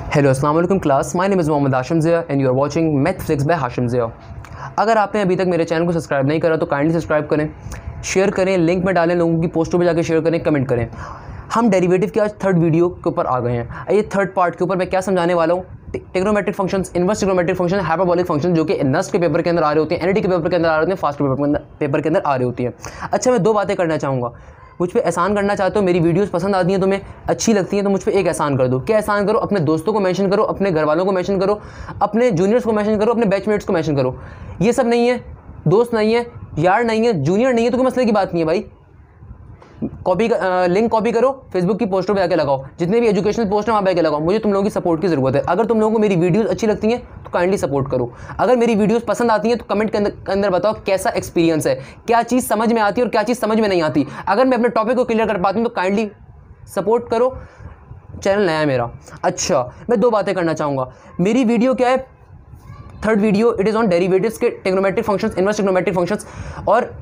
Hello अस्सलाम वालेकुम class, my name is Mohammad Hashim Zia and you are watching Mathflix by Hashim Zia. अगर आपने अभी तक मेरे चैनल को सब्सक्राइब नहीं करा तो काइंडली सब्सक्राइब करें, शेयर करें, लिंक में डालें, लोगों की पोस्टों पे जाकर शेयर करें, कमेंट करें। हम डेरिवेटिव की आज थर्ड वीडियो के ऊपर आ गए हैं। ये थर्ड पार्ट के ऊपर मैं क्या समझाने वाला हूँ, trigonometric functions, inverse trigonometric function, hyperbolic function, जो कि नस्ट के पेपर के अंदर आ रहे होते हैं, एनईटी के पेपर के अंदर आ रहे होते हैं, फास्ट पेपर के अंदर आ रही होती हैं। अच्छा, मैं दो बातें करना चाहूँगा। मुझ पे एहसान करना चाहते हो, मेरी वीडियोस पसंद आती हैं, तुम्हें अच्छी लगती हैं, तो मुझ पे एक एहसान कर दो। क्या एहसान करो? अपने दोस्तों को मेंशन करो, अपने घर वालों को मेंशन करो, अपने जूनियर्स को मेंशन करो, अपने बैचमेट्स को मेंशन करो। ये सब नहीं है, दोस्त नहीं है, यार नहीं है, जूनियर नहीं है, तो कोई मसले की बात नहीं है भाई। लिंक कॉपी करो, फेसबुक की पोस्टों पे आके लगाओ, जितने भी एजुकेशनल पोस्ट हैं वहाँ पे आके लगाओ। मुझे तुम लोगों की सपोर्ट की ज़रूरत है। अगर तुम लोगों को मेरी वीडियोस अच्छी लगती हैं तो काइंडली सपोर्ट करो। अगर मेरी वीडियोस पसंद आती हैं तो कमेंट के अंदर बताओ कैसा एक्सपीरियंस है, क्या चीज़ समझ में आती है और क्या चीज़ समझ में नहीं आती। अगर मैं अपने टॉपिक को क्लियर कर पाती हूँ तो काइंडली सपोर्ट करो। चैनल नया है मेरा। अच्छा, मैं दो बातें करना चाहूँगा। मेरी वीडियो क्या है, third video, it is on derivatives के trigonometric functions, inverse trigonometric functions और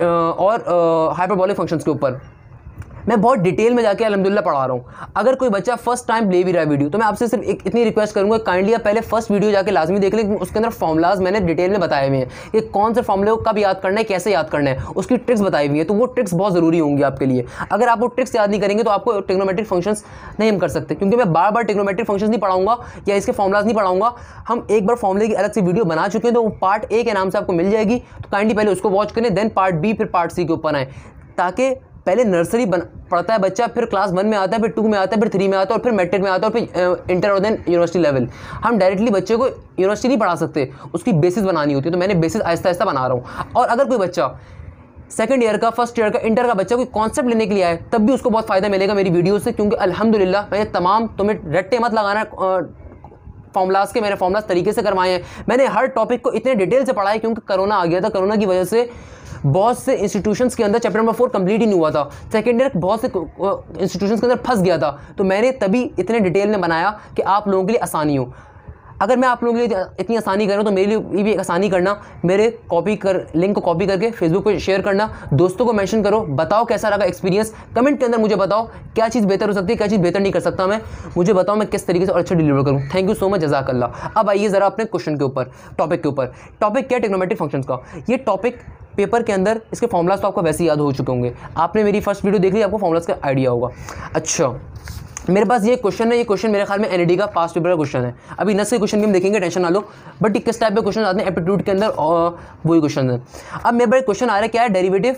हाइपरबोलिक फंक्शंस के ऊपर मैं बहुत डिटेल में जाके अल्हम्दुलिल्लाह पढ़ा रहा हूँ। अगर कोई बच्चा फर्स्ट टाइम ले भी रहा है वीडियो, तो मैं आपसे सिर्फ इतनी रिक्वेस्ट करूँगा, काइंडली आप पहले फर्स्ट वीडियो जाके लाजमी देख लें। उसके अंदर फॉर्मुलाज मैंने डिटेल में बताए हुए हैं, ये कौन से फॉर्मूले को कब याद करना है, कैसे याद करना है, उसकी ट्रिक्स बताई हुई है। तो वो ट्रिक्स बहुत ज़रूरी होंगी आपके लिए। अगर आप वो ट्रिक्स याद नहीं करेंगे तो आपको ट्रिग्नोमेट्रिक फंक्शंस नहीं हम कर सकते, क्योंकि मैं बार बार ट्रिग्नोमेट्रिक फंक्शंस नहीं पढ़ाऊंगा या इसके फॉर्मुलाज नहीं पढ़ाऊंगा। हम एक बार फॉर्मूले की अलग से वीडियो बना चुके हैं, तो वो पार्ट ए के नाम से आपको मिल जाएगी। तो काइंडली पहले उसको वॉच करें, देन पार्ट बी, फिर पार्ट सी के ऊपर आए, ताकि पहले नर्सरी पढ़ता है बच्चा, फिर क्लास 1 में आता है, फिर 2 में आता है, फिर 3 में आता है, और फिर मैट्रिक में आता है, और फिर इंटर और देन यूनिवर्सिटी लेवल। हम डायरेक्टली बच्चे को यूनिवर्सिटी नहीं पढ़ा सकते, उसकी बेसिस बनानी होती है। तो मैंने बेसिस आहिस्ता आहिस्ता बना रहा हूँ। और अगर कोई बच्चा सेकंड ईयर का, फर्स्ट ईयर का, इंटर का बच्चा कोई कॉन्सेप्ट लेने के लिए आए, तब भी उसको बहुत फ़ायदा मिलेगा मेरी वीडियो से, क्योंकि अल्हम्दुलिल्लाह मैंने तमाम, तुम्हें रट्टे मत लगाना फॉर्मुलाज के, मैंने फॉर्मुलाज तरीके से करवाए हैं। मैंने हर टॉपिक को इतने डिटेल से पढ़ा है, क्योंकि कोरोना आ गया था। कोरोना की वजह से बहुत से इंस्टीट्यूशंस के अंदर चैप्टर नंबर 4 कंप्लीट ही नहीं हुआ था। सेकेंड ईयर बहुत से इंस्टीट्यूशंस के अंदर फंस गया था। तो मैंने तभी इतने डिटेल में बनाया कि आप लोगों के लिए आसानी हो। अगर मैं आप लोगों के लिए इतनी आसानी कर रहा हूँ तो मेरे लिए भी एक आसानी करना, मेरे लिंक को कॉपी करके फेसबुक पे शेयर करना, दोस्तों को मेंशन करो, बताओ कैसा लगा एक्सपीरियंस। कमेंट के अंदर मुझे बताओ क्या चीज़ बेहतर हो सकती है, क्या चीज़ बेहतर नहीं कर सकता मैं। मुझे बताओ मैं किस तरीके से और अच्छा डिलीवर करूँ। थैंक यू सो मच, जज़ाकल्लाह। अब आइए ज़रा अपने क्वेश्चन के ऊपर, टॉपिक के ऊपर। टॉपिक क्या है? ट्रिग्नोमेट्रिक फंक्शंस का। ये टॉपिक पेपर के अंदर, इसके फॉर्मुलाज तो आपको वैसे ही याद हो चुके होंगे। आपने मेरी फर्स्ट वीडियो देख ली, आपको फॉर्मुलाज का आइडिया होगा। अच्छा, मेरे पास ये क्वेश्चन है, ये क्वेश्चन मेरे ख्याल में एनईटी का पास्ट पेपर का क्वेश्चन है। अभी नस के क्वेश्चन भी हम देखेंगे, टेंशन ना लो। बट किस टाइप के क्वेश्चन आते हैं एप्टीट्यूड के अंदर, और वही क्वेश्चन है। अब मेरे पास क्वेश्चन आ रहा है, क्या है? डेरिवेटिव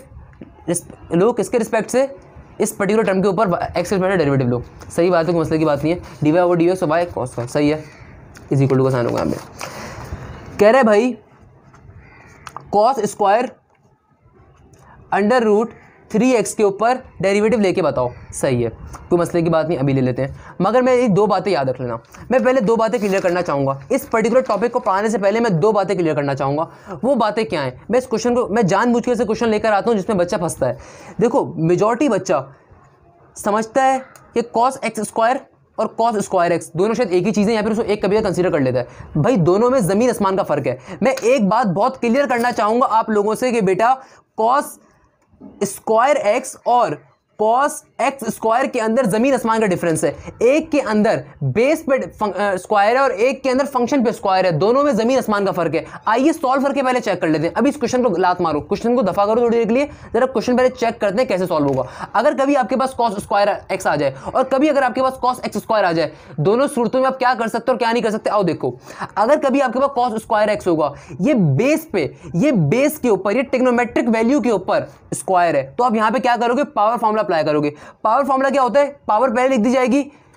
लो किसके रिस्पेक्ट से, इस पर्टिकुलर टर्म के ऊपर एक्स रिस्पेक्ट डेरिवेटिव लो। सही बात है, कोई मसले की बात नहीं है। D y over d x by cos y, सही है, इज इक्वल टू का साइन होगा। हमें कह रहे भाई cos square under root 3x के ऊपर डेरिवेटिव लेके बताओ। सही है, कोई मसले की बात नहीं, अभी ले लेते हैं। मगर मैं ये दो बातें याद रख लेना। मैं पहले दो बातें क्लियर करना चाहूँगा। इस पर्टिकुलर टॉपिक को पढ़ाने से पहले मैं दो बातें क्लियर करना चाहूँगा। वो बातें क्या हैं? मैं इस क्वेश्चन को, मैं जानबूझ के ऐसे क्वेश्चन लेकर आता हूँ जिसमें बच्चा फंसता है। देखो, मेजॉरिटी बच्चा समझता है कि कॉस एक्स स्क्वायर और कॉस स्क्वायर एक्स दोनों शायद एक ही चीज़ें, या फिर उसको एक कभी कंसीडर कर लेता है। भाई दोनों में ज़मीन आसमान का फ़र्क है। मैं एक बात बहुत क्लियर करना चाहूँगा आप लोगों से कि बेटा कॉस स्क्वायर एक्स और कॉस एक्स स्क्वायर के अंदर जमीन आसमान का डिफरेंस है। एक के अंदर बेस पे स्क्वायर है और एक के अंदर फंक्शन पे स्क्वायर है। दोनों में जमीन आसमान का फर्क है। आइए सॉल्व करके पहले चेक कर लेते हैं। अभी इस क्वेश्चन को लात मारो, क्वेश्चन को दफा करो थोड़ी देर के लिए, जरा क्वेश्चन पहले चेक करते हैं कैसे सॉल्व होगा। अगर कभी आपके पास कॉस स्क्वायर एक्स आ जाए और कभी अगर आपके पास कॉस एक्स स्क्वायर आ जाए, दोनों सूरतों में आप क्या कर सकते हो और क्या नहीं कर सकते, आओ देखो। अगर कभी आपके पास कॉस स्क्वायर एक्स होगा, ये बेस पे, ये बेस के ऊपर, ये ट्रिग्नोमेट्रिक वैल्यू के ऊपर स्क्वायर है, तो आप यहां पे क्या करोगे? पावर फॉर्मूला अप्लाई करोगे। पावर फॉर्मूला क्या होता है? पावर पहले लिख दी जाएगी,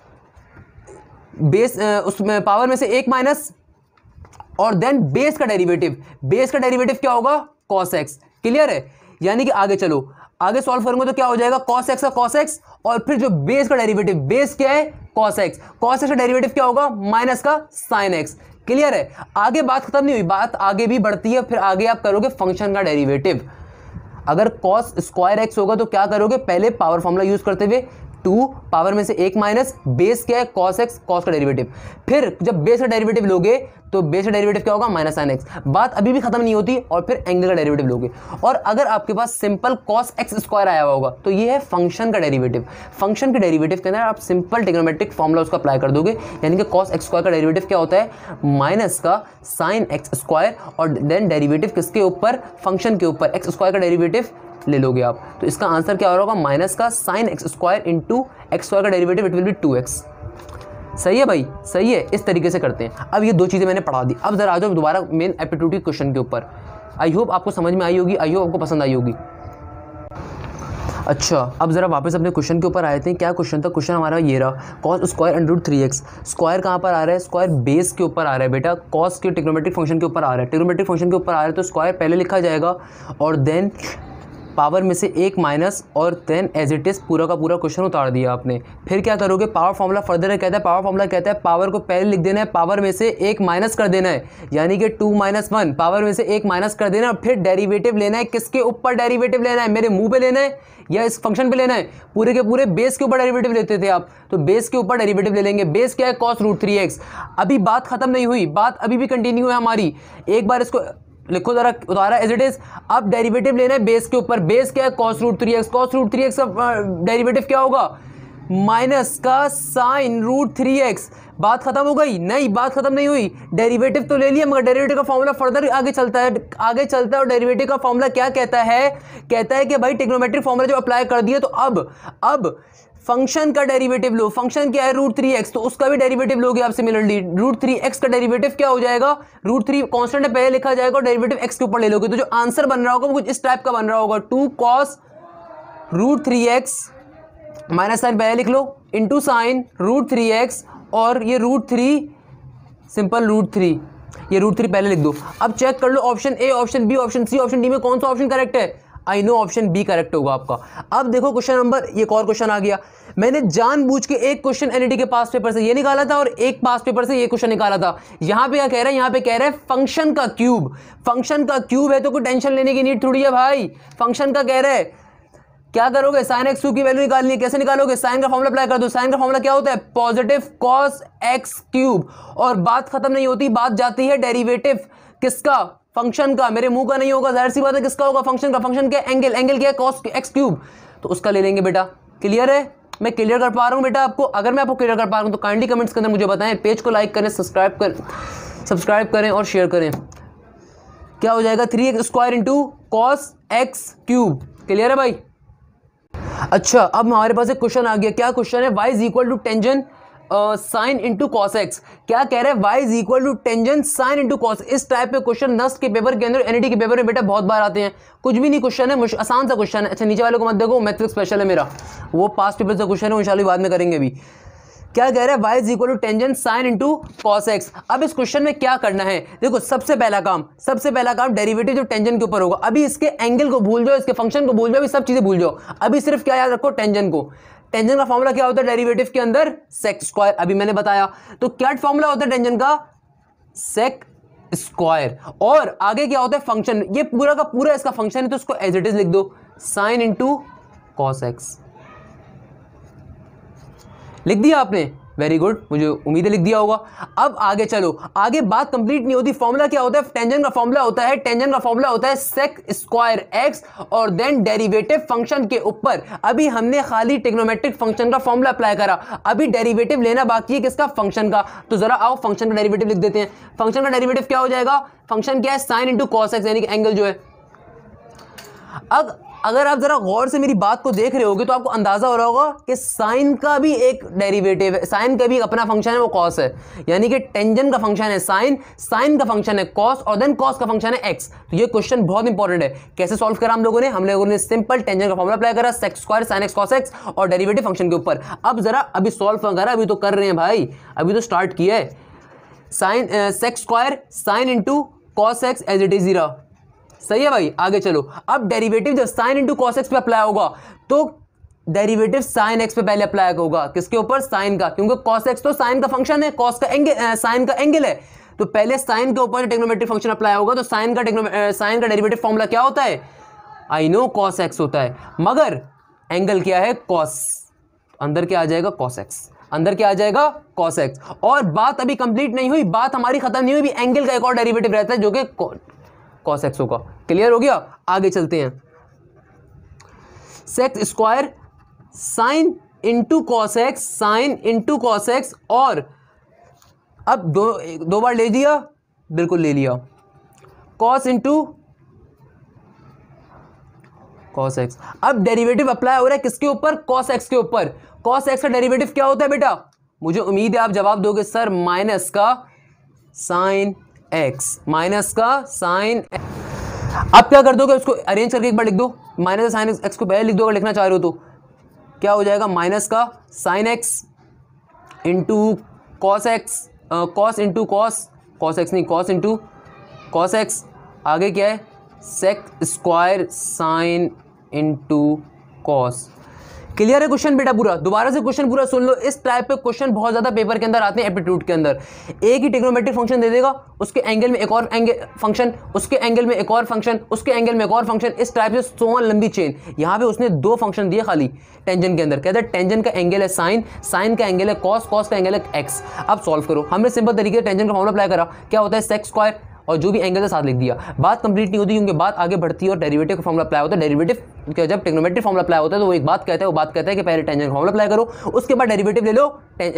बेस उसमें पावर में से एक माइनस, और देन बेस का डेरिवेटिव। बेस का डेरिवेटिव क्या होगा? Cos x. क्लियर है? यानी कि आगे चलो, आगे सॉल्व करेंगे तो क्या हो जाएगा? कॉस एक्स का कॉस एक्स, और फिर जो बेस का डेरिवेटिव, बेस क्या है? Cos x. कॉस एक्स का डेरिवेटिव क्या होगा? माइनस का साइन एक्स। क्लियर है? आगे बात खत्म नहीं हुई, बात आगे भी बढ़ती है। फिर आगे आप करोगे फंक्शन का डेरिवेटिव। अगर कॉस स्क्वायर एक्स होगा तो क्या करोगे? पहले पावर फॉर्मूला यूज करते हुए 2 पावर में से 1 माइनस बेस क्या है cos x, cos का डेरिवेटिव। फिर जब बेस का डेरिवेटिव लोगे तो बेस का डेरिवेटिव क्या होगा माइनस sin x। बात अभी भी खत्म नहीं होती, और फिर एंगल का डेरिवेटिव लोगे। और अगर आपके पास सिंपल cos x स्क्वायर आया होगा तो ये है फंक्शन का डेरिवेटिव। फंक्शन के डेरिवेटिव के अंदर आप सिंपल ट्रिग्नोमेट्रिक फॉर्मूला उसका अप्लाई कर दोगे, यानी कि cos x स्क्वायर का डेरिवेटिव क्या होता है माइनस का sin x स्क्वायर, और देन डेरिवेटिव किसके ऊपर, फंक्शन के ऊपर, x स्क्वायर का डेरिवेटिव ले लोगे आप। तो इसका आंसर क्या होगा माइनस का sin x square into x square का derivative, it will be 2x। सही है भाई, सही है। इस तरीके से करते हैं। अब ये दो चीज़ें मैंने पढ़ा दी। अब जरा आ जाओ दोबारा मेन एप्टीट्यूड क्वेश्चन के ऊपर। आई होप आपको समझ में आई होगी, आई होप आपको पसंद आई होगी। अच्छा, अब जरा वापस अपने क्वेश्चन के ऊपर आए थे। क्या क्वेश्चन था? क्वेश्चन हमारा ये रहा, cos square under root 3x। Square कहाँ पर आ रहा है? स्क्वायर बेस के ऊपर आ रहा है बेटा, cos के ट्रिग्नोमेट्रिक फंक्शन के ऊपर आ रहा है। ट्रिग्नोमेट्रिक फंक्शन के ऊपर आ रहा है तो स्क्वायर पहले लिखा जाएगा, और देन पावर में से 1 माइनस, और देन एज इट इज़ पूरा का पूरा क्वेश्चन उतार दिया आपने। फिर क्या करोगे? पावर फॉर्मूला फर्दर कहता है, पावर फॉर्मूला कहता है पावर को पहले लिख देना है, पावर में से 1 माइनस कर देना है, यानी कि 2 - 1 पावर में से 1 माइनस कर देना, और फिर डेरिवेटिव लेना है। किसके ऊपर डेरिवेटिव लेना है? मेरे मुंह पे लेना है या इस फंक्शन पे लेना है? पूरे के पूरे बेस के ऊपर डेरिवेटिव लेते थे आप, तो बेस के ऊपर डेरिवेटिव ले लेंगे। बेस क्या है? cos root 3x। अभी बात खत्म नहीं हुई, बात अभी भी कंटिन्यू है हमारी। एक बार इसको लिखो जरा, उतारा एज इट इज। अब डेरिवेटिव लेना है बेस के ऊपर। बेस क्या है? cos root 3x। cos root 3x का डेरिवेटिव क्या होगा? माइनस का sin रूट 3x। बात खत्म हो गई? नहीं, बात खत्म नहीं हुई। डेरिवेटिव तो ले लिया, मगर डेरिवेटिव का फॉर्मूला फर्दर आगे चलता है, आगे चलता है। और डेरिवेटिव का फॉर्मूला क्या कहता है? कहता है कि भाई ट्रिग्नोमेट्रिक फॉर्मूला जो अप्लाई कर दिया, तो अब फंक्शन का डेरिवेटिव लो। फंक्शन क्या है? रूट 3x, तो उसका भी डेरिवेटिव लोगे आप सिमिलरली। रूट 3x का डेरिवेटिव क्या हो जाएगा? रूट 3 कांस्टेंट पहले लिखा जाएगा और डेरिवेटिव x के ऊपर ले लोगे, तो जो आंसर बन रहा होगा वो कुछ इस टाइप का बन रहा होगा, 2 cos root 3x minus sign पहले लिख लो, इंटू साइन रूट 3x, और ये रूट 3 सिंपल रूट 3, ये रूट 3 पहले लिख दो। अब चेक कर लो option A, option B, option C, option D में कौन सा ऑप्शन करेक्ट है? I know option B correct होगा आपका। अब देखो क्वेश्चन नंबर, एक और क्वेश्चन आ गया। मैंने जानबूझ के एक क्वेश्चन एनईटी के पास पेपर से ये निकाला था और एक पास पेपर से ये क्वेश्चन निकाला था। यहां पे क्या कह रहा है? यहां पे कह रहा है फंक्शन का क्यूब। फंक्शन का क्यूब है तो कोई टेंशन लेने की नीड थोड़ी है भाई। फंक्शन का कह रहा है, क्या करोगे? sin x की वैल्यू निकालनी है। कैसे निकालोगे? साइन का फॉर्मूला अप्लाई कर दो। साइन का फॉर्मूला क्या होता है? Positive cos x cube. और बात खत्म नहीं होती, बात जाती है डेरिवेटिव किसका? फंक्शन का। मेरे मुंह का नहीं होगा, जाहिर सी बात है किसका होगा? फंक्शन का। फंक्शन क्या? एंगल। एंगल क्या है? cos x क्यूब, तो उसका ले लेंगे बेटा। क्लियर है? मैं क्लियर कर पा रहा हूं बेटा आपको? अगर मैं आपको क्लियर कर पा रहा हूं तो काइंडली कमेंट्स के अंदर मुझे बताएं। पेज को लाइक करें, सब्सक्राइब करें और शेयर करें। क्या हो जाएगा? 3x square into cos x cube. Clear है भाई? अच्छा, अब हमारे पास एक क्वेश्चन आ गया। क्या क्वेश्चन है? y is equal to tangent sine into cos x. क्या कह रहे हैं? y is equal to tangent sine into cos. इस टाइप के क्वेश्चन नस्ट के पेपर के अंदर, एनईटी के पेपर में बेटा बहुत बार आते हैं। कुछ भी नहीं क्वेश्चन है, आसान सा क्वेश्चन है। अच्छा, नीचे वाले को मत देखो, मैथ्स स्पेशल है मेरा, वो पास्ट पेपर से क्वेश्चन है, इंशाल्लाह बाद में करेंगे भी। क्या कह रहा है? y is equal to tangent sine into cos x. अब इस क्वेश्चन में क्या करना है? देखो, सबसे पहला काम डेरिवेटिव जो टेंजेंट के ऊपर होगा। अभी इसके एंगल को भूल जाओ, इसके फंक्शन को भूल जाओ, सब चीजें भूल जाओ। अभी सिर्फ क्या याद रखो? टेंजेंट को। टेंजेंट का फॉर्मूला क्या होता है डेरिवेटिव के अंदर? Sec square. अभी मैंने बताया। तो क्या फॉर्मूला होता है टेंजेंट का? Sec square. और आगे क्या होता है? फंक्शन। ये पूरा का पूरा इसका फंक्शन है, तो उसको एज इट इज लिख दो, साइन इंटू कॉस एक्स। लिख दिया आपने? वेरी गुड, मुझे उम्मीद है लिख दिया होगा। अब आगे चलो, आगे बात कंप्लीट नहीं होती। फॉर्मूला क्या होता है? टेंजेंट का फॉर्मूला होता है सेक स्क्वायर एक्स, और देन डेरिवेटिव फंक्शन के ऊपर। अभी हमने खाली ट्रिग्नोमेट्रिक फंक्शन का फॉर्मूला अप्लाई करा, अभी डेरिवेटिव लेना बाकी है किसका? फंक्शन का। तो जरा आओ फंक्शन का डेरिवेटिव लिख देते हैं। फंक्शन का डेरिवेटिव क्या हो जाएगा? फंक्शन क्या है? साइन इंटू कॉस एक्स, यानी कि एंगल जो है। अब अगर आप जरा गौर से मेरी बात को देख रहे होगे तो आपको अंदाजा हो रहा होगा कि साइन का भी एक डेरिवेटिव है, साइन का भी अपना फंक्शन है, वो कॉस है। यानी कि टेंजेंट का फंक्शन है साइन, साइन का फंक्शन है कॉस, और देन कॉस का फंक्शन है एक्स। तो ये क्वेश्चन बहुत इंपॉर्टेंट है। कैसे सॉल्व करा हम लोगों ने सिंपल टेंजेंट का फॉर्मूला अप्लाई करा, sec square sine x cos x, और डेरिवेटिव फंक्शन के ऊपर। अब जरा अभी सॉल्व करा, अभी तो कर रहे हैं भाई, अभी तो स्टार्ट किया है। Sine sec square sine into cos x as it is रहा। सही है भाई? आगे चलो। अब डेरिवेटिव जब साइन इंटू कॉस एक्स पे अप्लाई होगा तो डेरिवेटिव साइन एक्स पे पहले अप्लाई होगा। किसके ऊपर? साइन का, क्योंकि कॉस एक्स तो साइन का फंक्शन है, कॉस का एंगल, साइन का एंगल है। तो पहले साइन के ऊपर ट्रिग्नोमेट्रिक फंक्शन अप्लाई होगा। तो साइन का डेरिवेटिव फॉर्मूला क्या होता है? आई नो कॉस एक्स होता है, मगर एंगल क्या है? कॉस। अंदर क्या आ जाएगा cos x, अंदर क्या आ जाएगा cos x। और बात अभी कंप्लीट नहीं हुई, बात हमारी खत्म नहीं हुई, भी एंगल का एक और डेरिवेटिव रहता है जो कि cos x होगा। क्लियर हो गया? आगे चलते हैं। Sec square sine into cos x, sine into cos x, और अब दो बार ले लिया, बिल्कुल ले लिया, कॉस इंटू कॉस एक्स। अब डेरिवेटिव अप्लाई हो रहा है किसके ऊपर? कॉस एक्स के ऊपर। कॉस एक्स का डेरिवेटिव क्या होता है बेटा? मुझे उम्मीद है आप जवाब दोगे सर माइनस का साइन एक्स, माइनस का साइन। आप क्या कर दोगे? उसको अरेंज करके एक बार लिख दो, माइनस साइन एक्स को पहले लिख दो अगर लिखना चाह रहे हो तो। क्या हो जाएगा? माइनस का sine x into cos x, cos into cos, cos x नहीं, कॉस इंटू कॉस एक्स। आगे क्या है? Sec square sine into cos. Clear है क्वेश्चन बेटा? पूरा दोबारा से क्वेश्चन पूरा सुन लो। इस टाइप पे क्वेश्चन बहुत ज्यादा पेपर के अंदर आते हैं एप्टीट्यूड के अंदर। एक ही ट्रिग्नोमेट्रिक फंक्शन दे देगा, उसके एंगल में एक और फंक्शन, उसके एंगल में एक और फंक्शन, उसके एंगल में एक और फंक्शन, इस टाइप से सो लंबी चेन। यहाँ पे उसने दो फंक्शन दिए खाली टेंजेंट के अंदर। कहता है टेंजेंट का एंगल है साइन, साइन का एंगल है कॉस, कॉस का एंगल है एक्स। अब सॉल्व करो। हमने सिंपल तरीके से टेंजेंट का फॉर्मूला अप्लाई करा, क्या होता है? सेक स्क्वायर और जो भी एंगल है साथ लिख दिया। बात कंप्लीट नहीं होती क्योंकि बात आगे बढ़ती है और डेरिवेटिव का फॉर्मूला अप्लाई होता है। डेरिवेटिव क्या, जब ट्रिग्नोमेट्रिक फॉर्मूला अप्लाई होता है तो वो एक बात कहता है, वो बात कहता है कि पहले टेंजेंट का फॉर्मूला अप्लाई करो, उसके बाद डेरिवेटिव ले लो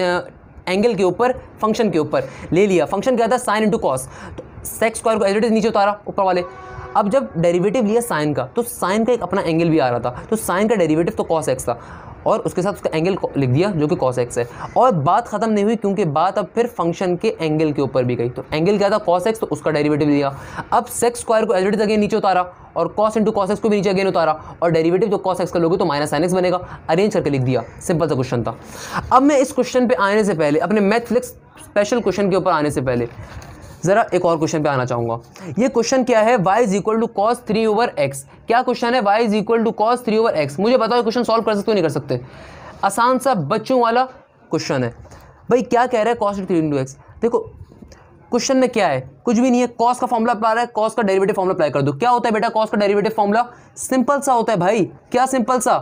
एंगल के ऊपर, फंक्शन के ऊपर। ले लिया, फंक्शन क्या था? Sine into cos. तो सेक स्क्वायर को एज इट इज नीचे उतारा ऊपर वाले। अब जब डेरिवेटिव लिया साइन का, तो साइन का एक अपना एंगल भी आ रहा था, तो साइन का डेरिवेटिव तो कॉस एक्स था और उसके साथ उसका एंगल लिख दिया जो कि कॉस एक्स है। और बात खत्म नहीं हुई क्योंकि बात अब फिर फंक्शन के एंगल के ऊपर भी गई। तो एंगल क्या था? कॉस एक्स, तो उसका डेरिवेटिव लिया। अब सेक स्क्वायर को एज इट इज अगेन नीचे उतारा और कॉस इंटू कॉस एक्स को भी नीचे अगेन उतारा और डेरिवेटिव जो कॉस एक्स का लोगे तो माइनस साइन एक्स बनेगा। अरेंज करके लिख दिया। सिंपल सा क्वेश्चन था। अब मैं इस क्वेश्चन पे आने से पहले, अपने मैथफ्लिक्स स्पेशल क्वेश्चन के ऊपर आने से पहले जरा एक और क्वेश्चन पे आना चाहूंगा। ये क्वेश्चन क्या है? y is equal to cos 3/x। क्या क्वेश्चन है? y is equal to cos 3/x। मुझे बताओ क्वेश्चन सॉल्व कर सकते हो नहीं कर सकते? आसान सा बच्चों वाला क्वेश्चन है भाई। क्या कह रहा है? Cos 3x। देखो क्वेश्चन में क्या है? कुछ भी नहीं है। कॉस का फॉर्मूला अप्लाई रहा है, कॉस का डेरिवेटिव फॉर्मूला अप्लाई कर दो। क्या होता है बेटा कॉस का डेरिवेटिव फॉर्मूला? सिंपल सा होता है भाई। क्या सिंपल सा?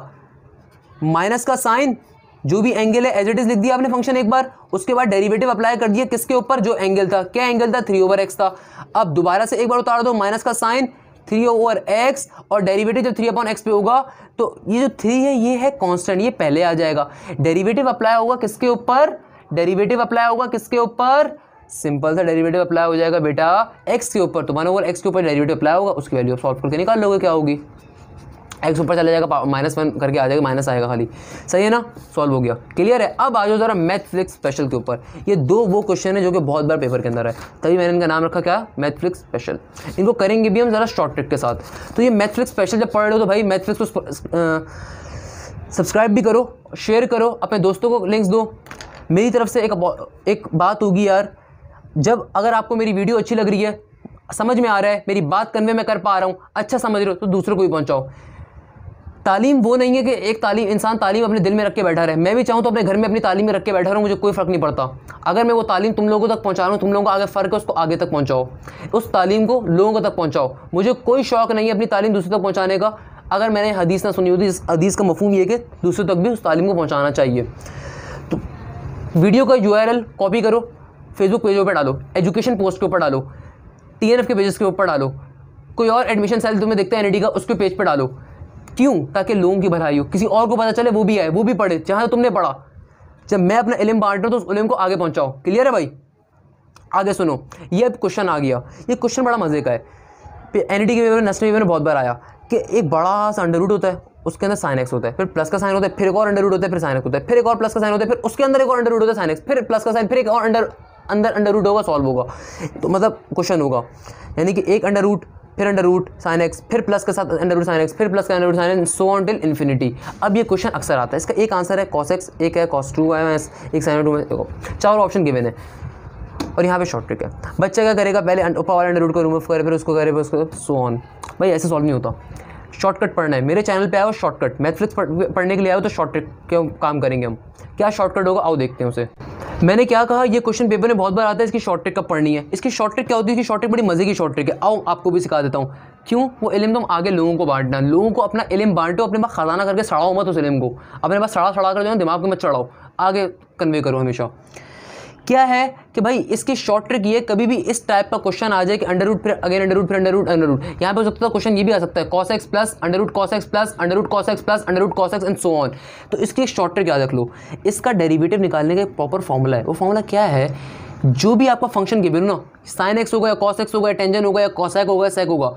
माइनस का साइन, जो भी एंगल है एज इट इज लिख दिया आपने फंक्शन एक बार, उसके बाद डेरिवेटिव अप्लाई कर दिया किसके ऊपर? जो एंगल था। क्या एंगल था? 3/x था। अब दोबारा से एक बार उतार दो, माइनस का साइन 3/x और डेरिवेटिव जब 3/x पे होगा तो ये जो 3 है ये है कांस्टेंट, ये पहले आ जाएगा। डेरिवेटिव अप्लाई होगा किसके ऊपर? डेरिवेटिव अप्लाई होगा किसके ऊपर? सिंपल सा डेरिवेटिव अप्लाई हो जाएगा बेटा x के ऊपर। तो 1/x के ऊपर डेरिवेटिव अप्लाई होगा, उसकी वैल्यू सॉल्व करके निकाल लोगे क्या होगी? x ऊपर चला जाएगा, -1 करके आ जाएगा, माइनस आएगा खाली। सही है ना? सॉल्व हो गया। क्लियर है? अब आ जाओ जरा मैथफ्लिक्स स्पेशल के ऊपर। ये दो वो क्वेश्चन है जो कि बहुत बार पेपर के अंदर है, तभी मैंने इनका नाम रखा क्या? Mathflix special. इनको करेंगे भी हम जरा शॉर्ट ट्रिक के साथ। तो ये मैथफ्लिक्स स्पेशल जब पढ़ रहे हो तो भाई मैथफ्लिक्स को सब्सक्राइब भी करो, शेयर करो, अपने दोस्तों को लिंक्स दो। मेरी तरफ से एक बात होगी यार, जब अगर आपको मेरी वीडियो अच्छी लग रही है, समझ में आ रहा है, मेरी बात कन्वे में कर पा रहा हूँ, अच्छा समझ रहे हो, तो दूसरों को भी पहुँचाओ। तालीम वो नहीं है कि एक इंसान तालीम अपने दिल में रख के बैठा रहे। मैं भी चाहूँ तो अपने घर में अपनी तालीम में रख के बैठा रहूँ, मुझे कोई फ़र्क नहीं पड़ता। अगर मैं वो तालीम तुम लोगों तक पहुँचा रहा हूँ, तुम लोगों को आगे फ़र्क है, उसको आगे तक पहुँचाओ, उस तालीम को लोगों तक पहुँचाओ। मुझे कोई शौक़ नहीं है अपनी तालीम दूसरे तक पहुँचाने का। अगर मैंने हदीस ना सुनी होती, इस हदीस का मफ़हूम ये कि दूसरे तक भी उस तालीम को पहुँचाना चाहिए। तो वीडियो का URL कॉपी करो, फेसबुक पेजों पर डालो, एजुकेशन पोस्ट के ऊपर डालो, TNF के पेजेस के ऊपर डालो, कोई और एडमिशन सेल तुम्हें देखता है NID का, उसके पेज पर डालो। क्यों? ताकि लोगों की भलाई हो, किसी और को पता चले, वो भी आए, वो भी पढ़े जहाँ तुमने पढ़ा। जब मैं अपना इल्म बांट रहा हूँ तो उस इल्म को आगे पहुँचाओ। क्लियर है भाई? आगे सुनो, ये क्वेश्चन आ गया। ये क्वेश्चन बड़ा मजे का है। NID के पेपर में, नेशनल पेपर में बहुत बार आया कि एक बड़ा सा अंडर रूट होता है, उसके अंदर साइन एक्स होता है, फिर प्लस का साइन होता है, फिर एक और अंडर रूट होता है, फिर साइन एक्स होता है, फिर एक और प्लस का साइन होता है, फिर उसके अंदर एक और अंडर रूट होता है साइन एक्स, फिर प्लस का साइन, फिर एक और अंडर रूट होगा, सॉल्व होगा। तो मतलब क्वेश्चन होगा, यानी कि एक अंडर रूट, फिर अंडर रूट साइन एक्स, फिर प्लस के साथ अंडर रूट साइन एक्स, फिर प्लस का under root sine x, so on till infinity. अब ये क्वेश्चन अक्सर आता है। इसका एक आंसर है cos x, एक है cos 2y, एक sin 2, चार ऑप्शन गिवन है। और यहाँ पे शॉर्ट ट्रिक है। बच्चा क्या करेगा? पहले ऊपर वाले अंडर रूट को रिमूव करे, फिर उसको करे, फिर उसको सो ऑन। भाई ऐसे सॉल्व नहीं होता। शॉर्टकट पढ़ना है। मेरे चैनल पे आया हो शॉर्टकट, मैथफ्लिक्स पढ़ने के लिए आया हो तो शॉर्ट ट्रिक क्यों काम करेंगे हम। क्या शॉर्टकट होगा आओ देखते हैं उसे। मैंने क्या कहा, ये क्वेश्चन पेपर में बहुत बार आता है, इसकी शॉर्ट ट्रिक कब पढ़नी है। इसकी शॉर्ट ट्रिक क्या होती है, इसकी शॉर्ट ट्रिक बड़ी मजे की शॉर्ट ट्रिक है। आओ आपको भी सिखा देता हूँ। क्यों, वो इल्म तुम आगे लोगों को बांटना, लोगों को अपना इल्म बांटो, अपने पास खजाना करके सड़ाओ मत उस इल्म को, अपने पास सड़ा कर दो, दिमाग में मत चढ़ाओ, आगे कन्वे करो हमेशा। क्या है कि भाई इसकी शॉर्ट ट्रिक ये, कभी भी इस टाइप का क्वेश्चन आ जाए कि अंडर रूट फिर अगेन अंडर रूट फिर अंडर रूट यहाँ पे हो सकता है क्वेश्चन ये भी आ सकता है cos x plus under root cos x plus under root cos x plus under root cos x and so on. तो इसकी एक शॉर्ट ट्रिक याद रख लो, इसका डेरिवेटिव निकालने का एक प्रॉपर फॉर्मूला है। वो फॉर्मूला क्या है, जो भी आपका फंक्शन गिवन ना, sin x होगा या cos x होगा या टेंजन होगा या cosec होगा sec होगा,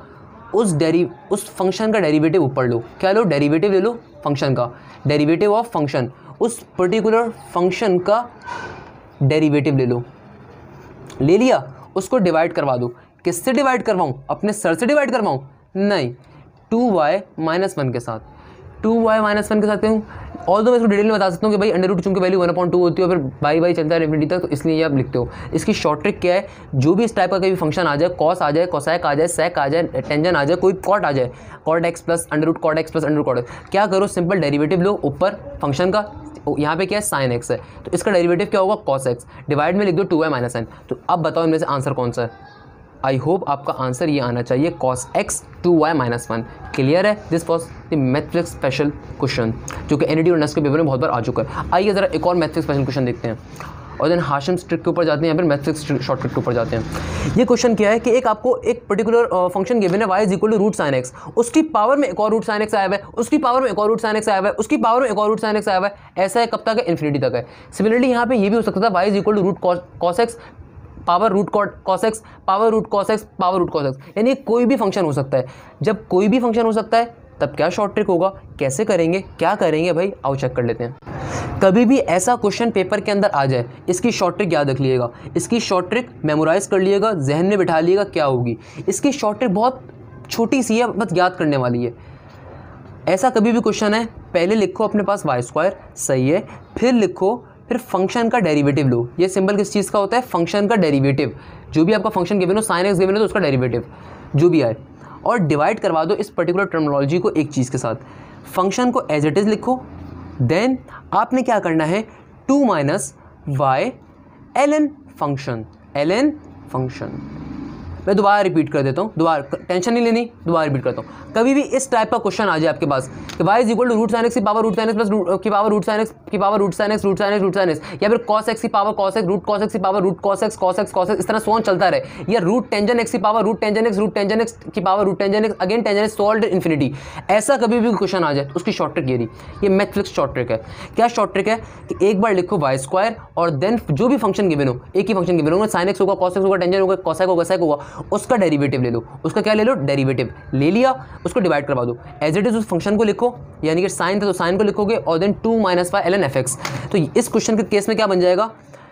उस फंक्शन का डेरिवेटिव ऊपर लो। क्या लो, डेरिवेटिव ले लो फंक्शन का, डेरिवेटिव ऑफ फंक्शन, उस पर्टिकुलर फंक्शन का डेरिवेटिव ले लो। ले लिया, उसको डिवाइड करवा दो। किससे डिवाइड करवाऊँ, अपने सर से डिवाइड करवाऊँ? नहीं, 2y माइनस 1 के साथ, 2y माइनस 1 के साथ क्यों? और तो मैं इसको डिटेल में बता सकता हूँ कि भाई अंडर रूट चूंकि वैल्यू 1/2 होती है, फिर बाई चलता है इन्फिनिटी तक, तो इसलिए ये आप लिखते हो। इसकी शॉर्ट ट्रिक क्या है, जो भी इस टाइप का कोई फंक्शन आ जाए, कॉस आ जाए, कोसैक आ जाए, सेक आ जाए, टेंजन आ जाए, कोई कॉट आ जाए, cot x plus under root cot x plus under root cot x, क्या करो, सिंपल डेरिवेटिव लो ऊपर फंक्शन का। यहाँ पे क्या है, साइन एक्स है, तो इसका डेरिवेटिव क्या होगा, कॉस एक्स, डिवाइड में लिख दो 2y माइनस n। तो अब बताओ इनमें से आंसर कौन सा है। आई होप आपका आंसर ये आना चाहिए, cos x 2y minus 1। Clear है, this was the mathematics special question जो कि एनईटी और नेस्ट के पेपर में बहुत बार आ चुका है। आइए ज़रा एक और मैथमेटिक्स स्पेशल क्वेश्चन देखते हैं और देन हाशिम्स ट्रिक के ऊपर जाते हैं, या फिर मैथमेटिक्स शॉर्ट ट्रिक के ऊपर जाते हैं। ये क्वेश्चन क्या है कि एक आपको एक पर्टिकुलर फंक्शन गिवन है y is equal to root sine x, उसकी पावर में एक और रूट साइन एक्स आया हुआ है, उसकी पावर में एक और रूट साइन एक्स आया हुआ है, उसकी पावर में एक और रूट साइन एक्स आया हुआ है। ऐसा है कब तक है, इन्फिनिटी तक है। सिमिलरली यहाँ पे ये भी हो सकता था y is equal to root cos x power root cos x power root cos x power root cos x, यानी कोई भी फंक्शन हो सकता है। जब कोई भी फंक्शन हो सकता है तब क्या शॉर्ट ट्रिक होगा, कैसे करेंगे, क्या करेंगे भाई, आओ चेक कर लेते हैं। कभी भी ऐसा क्वेश्चन पेपर के अंदर आ जाए, इसकी शॉर्ट ट्रिक याद रख लिएगा, इसकी शॉर्ट ट्रिक मेमोराइज कर लिएगा, जहन में बिठा लिएगा क्या होगी। इसकी शॉर्ट ट्रिक बहुत छोटी सी है, बस याद करने वाली है। ऐसा कभी भी क्वेश्चन है, पहले लिखो अपने पास y², सही है, फिर लिखो, फिर फंक्शन का डेरिवेटिव लो। ये सिंबल किस चीज़ का होता है, फंक्शन का डेरिवेटिव। जो भी आपका फंक्शन गिवन हो, साइन एक्स गिवन हो तो उसका डेरिवेटिव जो भी आए, और डिवाइड करवा दो इस पर्टिकुलर टर्मिनोलॉजी को एक चीज़ के साथ। फंक्शन को एज इट इज़ लिखो, देन आपने क्या करना है, 2 माइनस y ln फंक्शन। मैं दोबारा रिपीट कर देता हूँ, दोबारा टेंशन नहीं लेनी, दोबारा रिपीट करता हूँ। कभी भी इस टाइप का क्वेश्चन आ जाए आपके पास कि y is equal to root sine x की power root sine x plus की पावर रूट साइन एक्स की power root sine x root sine x root sine x, या फिर cos x की power cos x root cos x की power root cos x cos x cos x, इस तरह सोन चलता रहे, या रूट टेंजन x की power root tangent x root tangent x की power root tangent x again tangent x solved infinity. ऐसा कभी भी क्वेश्चन आ जाए तो उसकी शॉर्ट ट्रिक ये रही, ये मैथमेटिक्स शॉर्ट ट्रिक है। क्या शॉर्ट ट्रिक है कि एक बार लिखो y² और देन जो भी फंक्शन गिवन हो, एक ही फंक्शन गिवन होगा, साइन एक्स होगा, cos x होगा, टेंजन होगा, cosec होगा, sec होगा, उसका डेरिवेटिव ले लो। उसका क्या ले लो, डेरिवेटिव ले लिया, उसको डिवाइड करवा दो, एज इट इज उस फंक्शन को लिखो, यानी कि साइन था तो साइन को लिखोगे, और then 2 minus y ln fx। तो इस क्वेश्चन के केस में क्या बन जाएगा,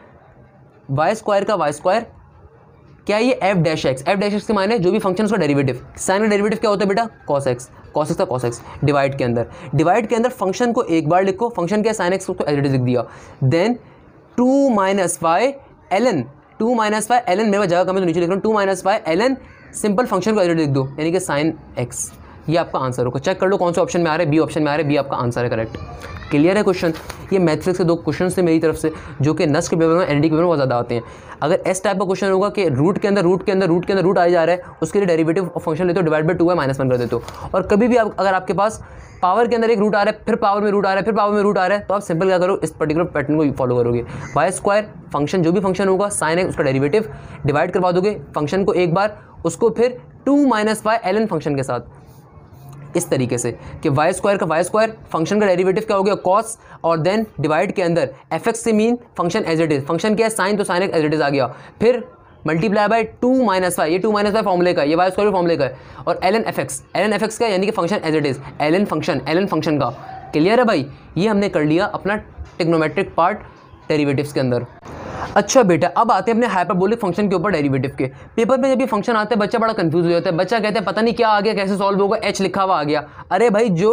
y² का y², क्या ये f डैश x के मायने जो भी फंक्शन उसका डेरिवेटिव, साइन का डेरिवेटिव क्या होता है बेटा, cos x का cos x, डिवाइड के अंदर फंक्शन को एक बार लिखो, फंक्शन क्या है साइन x, उसको एज इट इज लिख दिया, देन 2 माइनस y ln मेरे पास जगह कम है तो नीचे लिख रहा हूँ, 2 minus y ln simple function को एज इट इज लिख दो, यानी कि साइन x। ये आपका आंसर होगा। चेक कर लो कौन से ऑप्शन में आ रहा है, बी ऑप्शन में आ रहा है, बी आपका आंसर है करेक्ट। क्लियर है क्वेश्चन। ये मैथमेटिक्स के 2 क्वेश्चन थे मेरी तरफ से, जो कि नस्ट के पेपर में एनडी के पेपर में बहुत ज़्यादा आते हैं। अगर इस टाइप का क्वेश्चन होगा कि रूट के अंदर रूट आ जा रहा है, उसके लिए डेरिवेटिव फंक्शन लेते हो, डिवाइड बाई 2y माइनस 1 कर देते हो। और कभी भी अगर आपके पास पावर के अंदर एक रूट आ रहा है, फिर पावर में रूट आ रहा है, फिर पावर में रूट आ रहा है, तो आप सिंपल क्या करो, इस पर्टिकुलर पैटर्न को फॉलो करोगे। y² फंक्शन जो भी फंक्शन होगा, साइन है उसका डेरिवेटिव, डिवाइड करवा दोगे फंक्शन को एक बार, उसको फिर 2 माइनस y ln फंक्शन के साथ, इस तरीके से कि y² का y² फंक्शन का डेरिवेटिव क्या हो गया, cos, और देन डिवाइड के अंदर fx से mean function as it is, function क्या है साइन, तो sine x as it is आ गया, फिर मल्टीप्लाई बाय 2 माइनस y, ये 2 माइनस y फॉर्मूले का है, ये y² फॉर्मूले का है, और ln fx का यानी कि function as it is, ln function का। क्लियर है भाई, ये हमने कर लिया अपना ट्रिग्नोमेट्रिक पार्ट डेरिवेटिव्स के अंदर। अच्छा बेटा, अब आते हैं अपने हाइपरबोलिक फंक्शन के ऊपर डेरिवेटिव के। पेपर में जब ये फंक्शन आता है बच्चा बड़ा कंफ्यूज हो जाता है, बच्चा कहता है पता नहीं क्या आ गया, कैसे सॉल्व होगा, h लिखा हुआ आ गया। अरे भाई जो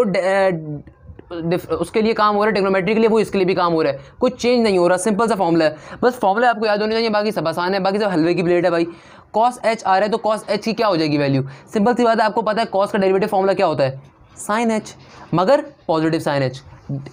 उसके लिए काम हो रहा है ट्रिग्नोमेट्री के लिए, वो इसके लिए भी काम हो रहा है, कुछ चेंज नहीं हो रहा, सिंपल सा फॉर्मूला है, बस फॉर्मूला आपको याद होनी चाहिए, बाकी सब आसान है, बाकी सब हलवे की प्लेट है भाई। cos h आ रहा है तो cos h की क्या हो जाएगी वैल्यू, सिंपल सी बात है, आपको पता है cos का डेरिवेटिव फॉर्मूला क्या होता है, sin h, मगर पॉजिटिव sin h।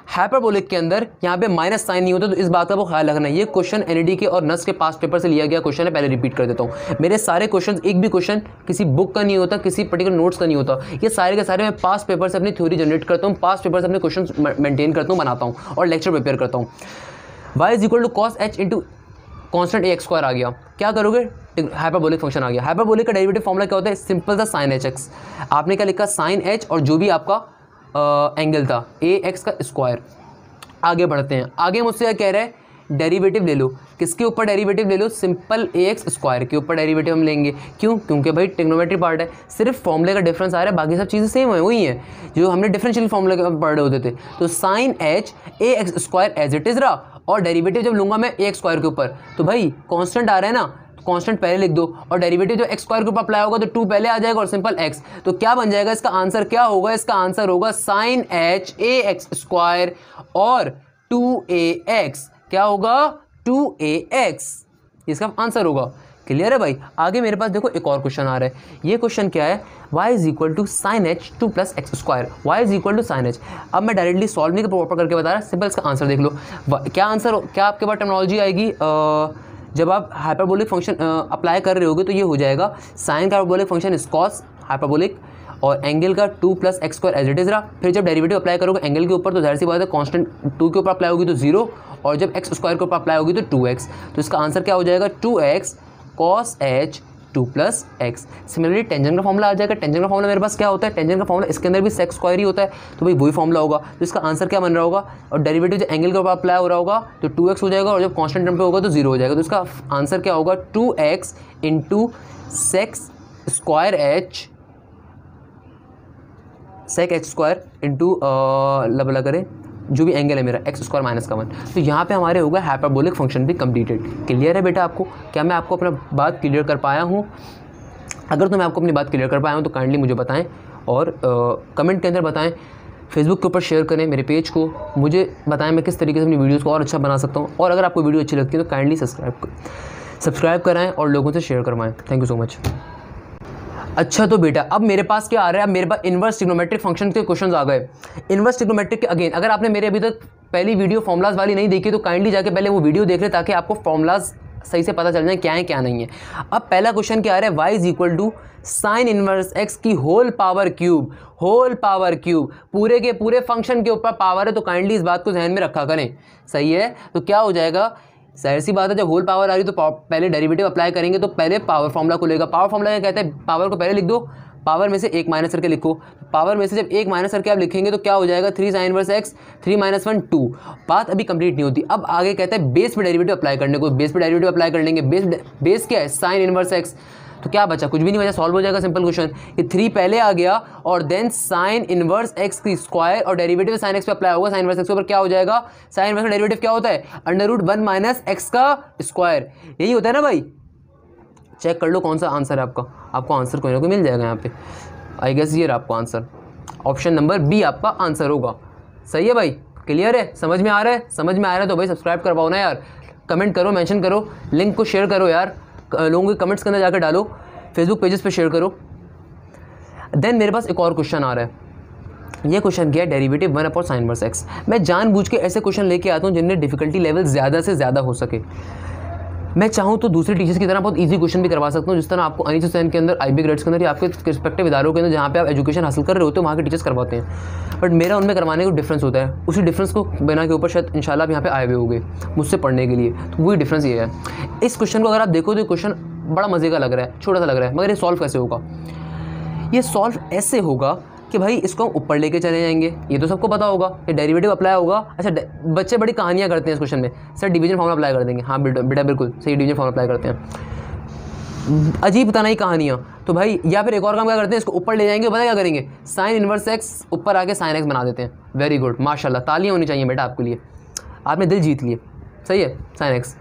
हाइपरबोलिक के अंदर यहाँ पे माइनस साइन नहीं होता, तो इस बात का वो ख्याल रखना है। ये क्वेश्चन एनईडी के और नस के पास्ट पेपर से लिया गया क्वेश्चन है, पहले रिपीट कर देता हूँ। मेरे सारे क्वेश्चन, एक भी क्वेश्चन किसी बुक का नहीं होता, किसी पर्टिकुलर नोट्स का नहीं होता, ये सारे के सारे मैं पास्ट पेपर से अपनी थ्योरी जनरेट करता हूँ, पास्ट पेपर से अपने क्वेश्चन मेंटेन करता हूँ, बनाता हूँ और लेक्चर प्रिपेयर करता हूँ। y is equal to cos h into constant a x square आ गया, क्या करोगे, हाइपरबोलिक फंक्शन आ गया। हाइपरबोलिक का डेरिवेटिव फॉर्मूला क्या होता है, सिंपल सा साइन एच एक्स, आपने क्या लिखा साइन एच और जो भी आपका एंगल था ए एक्स का स्क्वायर। आगे बढ़ते हैं, आगे मुझसे क्या कह रहा है, डेरिवेटिव ले लो, किसके ऊपर डेरिवेटिव ले लो, सिंपल ए एक्स स्क्वायर के ऊपर डेरिवेटिव हम लेंगे। क्यों, क्योंकि भाई ट्रिग्नोमेट्री पार्ट है, सिर्फ फॉर्मूले का डिफरेंस आ रहा है, बाकी सब चीज़ें सेम है, वही है जो हमने डिफरेंशियल फॉर्मूले पढ़ रहे होते थे। तो sine h a x square as it is रहा, और डेरिवेटिव जब लूंगा मैं ए एक्स स्क्वायर के ऊपर, तो भाई कॉन्स्टेंट आ रहा है ना, कांस्टेंट पहले लिख दो, और डेरिवेटिव जो एक्स स्क्वायर के ऊपर अप्लाई होगा तो 2 पहले आ जाएगा और सिंपल एक्स। तो क्या बन जाएगा, इसका आंसर क्या होगा, इसका आंसर होगा sine h a x square और 2ax, क्या होगा 2ax, इसका आंसर होगा। क्लियर है भाई। आगे मेरे पास देखो एक और क्वेश्चन आ रहा है, ये क्वेश्चन क्या है, y is equal to sine h 2 plus x square, y is equal to sine h. अब मैं डायरेक्टली सॉल्व नहीं प्रॉपर करके बता रहा, सिंपल इसका आंसर देख लो। क्या आंसर, क्या आपके पास टर्मिनोलॉजी आएगी, जब आप हाइपरबोलिक फंक्शन अप्लाई कर रहे होगे तो ये हो जाएगा साइन का hyperbolic function is cos hyperbolic, और एंगल का 2 plus x square as it is रहा। फिर जब डेरिवेटिव अप्लाई करोगे एंगल के ऊपर तो जाहिर सी बात है कांस्टेंट 2 के ऊपर अप्लाई होगी तो 0, और जब एक्स स्क्वायर के ऊपर अप्लाई होगी तो 2x। तो इसका आंसर क्या हो जाएगा 2x cos h 2 plus x. Similarly tangent का फॉर्मूला आ जाएगा। टेंजेंट का फॉर्मूला मेरे पास क्या होता है, टेंजेंट का फॉर्मूला इसके अंदर भी सेक्स स्क्वायर ही होता है, तो भाई वही फॉर्मूला होगा। तो इसका आंसर क्या बन रहा होगा, और डेरिवेटिव जो एंगल के ऊपर अप्लाई हो रहा होगा तो 2x हो जाएगा, और जब कांस्टेंट टर्म पे होगा तो 0 हो जाएगा। तो इसका आंसर क्या होगा 2x इंटू सेक्स square h, sec x square into लबला करें जो भी एंगल है मेरा एक्स स्क्वायर माइनस का 1। तो यहाँ पे हमारे होगा हाइपरबोलिक फंक्शन भी कंप्लीटेड। क्लियर है बेटा आपको, क्या मैं आपको अपना बात क्लियर कर पाया हूँ? अगर तो मैं आपको अपनी बात क्लियर कर पाया हूँ तो काइंडली मुझे बताएं, और कमेंट के अंदर बताएं, फेसबुक के ऊपर शेयर करें मेरे पेज को, मुझे बताएं मैं किस तरीके से अपनी वीडियोज़ को और अच्छा बना सकता हूँ। और अगर आपको वीडियो अच्छी लगती है तो काइंडली सब्सक्राइब कराएँ और लोगों से शेयर करवाएँ। Thank you so much. अच्छा तो बेटा अब मेरे पास क्या आ रहा है, अब मेरे पास इन्वर्स ट्रिग्नोमेट्रिक फंक्शन के क्वेश्चंस आ गए। इन्वर्स ट्रिग्नोमेट्रिक के अगेन, अगर आपने मेरे अभी तक पहली वीडियो फॉर्मुलाज वाली नहीं देखी तो काइंडली जाके पहले वो वीडियो देख ले, ताकि आपको फॉर्मुलाज सही से पता चल जाए क्या है क्या नहीं है। अब पहला क्वेश्चन क्या आ रहा है, y is equal to sine inverse x की whole power cube. Whole power cube पूरे के पूरे फंक्शन के ऊपर पावर है, तो काइंडली इस बात को ध्यान में रखा करें। सही है, तो क्या हो जाएगा, जाहिर सी बात है जब होल पावर आ रही तो पहले डेरिवेटिव अप्लाई करेंगे तो पहले पावर फॉर्मूला खुलेगा। पावर फॉर्मूला क्या कहता है, पावर को पहले लिख दो, पावर में से 1 माइनस करके लिखो। पावर में से जब 1 माइनस करके आप लिखेंगे तो क्या हो जाएगा 3 साइन इनवर्स x, 3 माइनस 1 2। बात अभी कंप्लीट नहीं होती। अब आगे कहता है बेस पे डेरिवेटिव अप्लाई करने को, बेस पे डेरिवेटिव अप्लाई कर लेंगे। बेस क्या है, साइन इनवर्स x, तो क्या बचा, कुछ भी नहीं बचा, सॉल्व हो जाएगा सिंपल क्वेश्चन। ये 3 पहले आ गया और देन साइन इनवर्स x की स्क्वायर, और डेरिवेटिव साइन x पे अप्लाई होगा, साइन इनवर्स x के ऊपर क्या हो जाएगा, साइन इनवर्स का डेरिवेटिव क्या होता है √1 माइनस x का स्क्वायर, यही होता है ना भाई। चेक कर लो कौन सा आंसर है आपका, आपको आंसर कोई ना कोई मिल जाएगा यहाँ पे। आई गेस ये आपका आंसर ऑप्शन नंबर बी आपका आंसर होगा। सही है भाई, क्लियर है, समझ में आ रहा है? समझ में आ रहा है तो भाई सब्सक्राइब करवाओ ना यार, कमेंट करो, मेंशन करो, लिंक को शेयर करो यार, लोगों के कमेंट्स के अंदर जाकर डालो, फेसबुक पेजेस पे शेयर करो। देन मेरे पास एक और क्वेश्चन आ रहा है, ये क्वेश्चन क्या है, derivative 1 upon sine inverse x। मैं जानबूझ के ऐसे क्वेश्चन लेके आता हूँ जिनमें डिफिकल्टी लेवल ज़्यादा से ज़्यादा हो सके। मैं चाहूँ तो दूसरे टीचर्स की तरह बहुत इजी क्वेश्चन भी करवा सकता हूँ, जिस तरह आपको अनिच हुसैन के अंदर, IB ग्रेड्स के अंदर या आपके रिस्पेक्टिव इदारों के अंदर जहाँ पे आप एजुकेशन हासिल कर रहे होते हो वहाँ के टीचर्स करवाते हैं। बट मेरा उनमें करवाने का डिफरेंस होता है, उसी डिफरेंस को बना के ऊपर शायद इंशाल्लाह आप यहाँ पे आए हुए होंगे मुझसे पढ़ने के लिए, तो वही डिफरेंस ये है। इस क्वेश्चन को अगर आप देखो तो क्वेश्चन बड़ा मज़े का लग रहा है, छोटा सा लग रहा है, मगर ये सॉल्व कैसे होगा, ये सॉल्व ऐसे होगा कि भाई इसको हम ऊपर लेके चले जाएंगे, ये तो सबको पता होगा, ये डेरिवेटिव अप्लाई होगा। अच्छा बच्चे बड़ी कहानियाँ करते हैं इस क्वेश्चन में, सर डिवीजन फॉर्मूला अप्लाई कर देंगे, हाँ बेटा बिल्कुल सही, डिवीजन फॉर्मूला अप्लाई करते हैं, अजीब तनाई कहानियाँ। तो भाई या फिर एक और काम क्या करते हैं, इसको ऊपर ले जाएंगे, पता क्या करेंगे, साइन इनवर्स x ऊपर आके साइन x बना देते हैं। वेरी गुड, माशाल्लाह, तालियाँ होनी चाहिए बेटा आपके लिए, आपने दिल जीत लिए। सही है, साइन x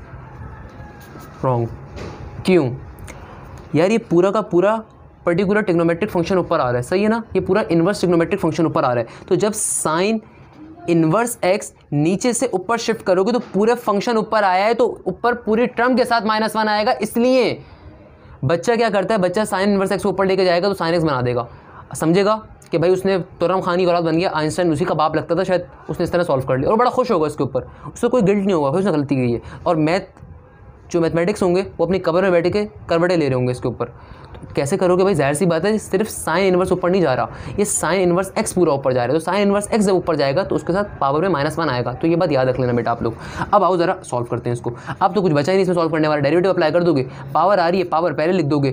रॉन्ग, क्यों यार, ये पूरा का पूरा पर्टिकुलर ट्रिग्नोमेट्रिक फंक्शन ऊपर आ रहा है, सही है ना, ये पूरा इन्वर्स ट्रिग्नोमेट्रिक फंक्शन ऊपर आ रहा है। तो जब साइन इन्वर्स x नीचे से ऊपर शिफ्ट करोगे तो पूरे फंक्शन ऊपर आया है, तो ऊपर पूरी टर्म के साथ -1 आएगा। इसलिए बच्चा क्या करता है, बच्चा साइन इन्वर्स x को ऊपर लेके जाएगा तो साइन x बना देगा, समझेगा। कि भाई उसने तुरम खानी औलाद बन गया, आइंस्टाइन उसी का बाप लगता था शायद, उसने इस तरह सॉल्व कर लिया और बड़ा खुश होगा इसके ऊपर, उससे कोई गिल्ट नहीं होगा भाई उसने गलती की है। और जो मैथमेटिक्स होंगे वो अपनी कबर में बैठ के करवटें ले रहे होंगे इसके ऊपर। तो कैसे करोगे भाई, जाहिर सी बात है सिर्फ साइन इनवर्स ऊपर नहीं जा रहा, ये साइन इनवर्स एक्स पूरा ऊपर जा रहा है। तो साइन इनवर्स एक्स जब ऊपर जाएगा तो उसके साथ पावर में -1 आएगा। तो ये बात याद रख लेना बेटा आप लोग। अब आओ जरा सॉल्व करते हैं इसको। अब तो कुछ बचा ही नहीं इसमें सॉल्व करने वाला, डेरिवेटिव अप्लाई कर दोगे, पावर आ रही है, पावर पहले लिख दोगे,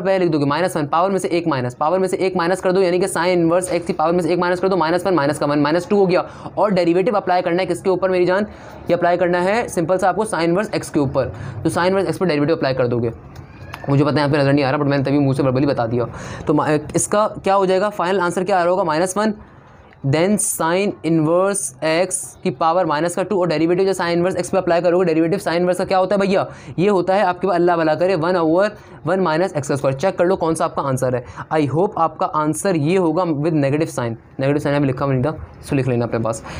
-1, पावर में से एक माइनस, पावर में से एक माइनस कर दो, यानी कि साइन इनवर्स एक्स की पावर में से एक माइनस कर दो, -1 माइनस का 1 -2 हो गया। और डेरिवेटिव अप्लाई करना है किसके ऊपर मेरी जान, ये अप्लाई करना है सिंपल सा आपको साइन इनवर्स एक्स के ऊपर। तो साइन इनवर्स एक्स पर डेरिवेटिव अप्लाई कर दोगे। मुझे पता है यहाँ पे नज़र नहीं आ रहा, बट मैंने तभी मुंह से वर्बली बता दिया। तो इसका क्या हो जाएगा, फाइनल आंसर क्या आ रहा होगा, -1 देन साइन इनवर्स एक्स की पावर -2 और डेरिवेटिव जो साइन इनवर्स एक्स पे अप्लाई करोगे, डेरिवेटिव साइन इनवर्स का क्या होता है भैया, ये होता है आपके पास अल्लाह भला करे 1/1 - x²। चेक कर लो कौन सा आपका आंसर है। आई होप आपका आंसर ये होगा विद नेगेटिव साइन हमें लिखा नहीं था, इसको लिख लेना अपने पास।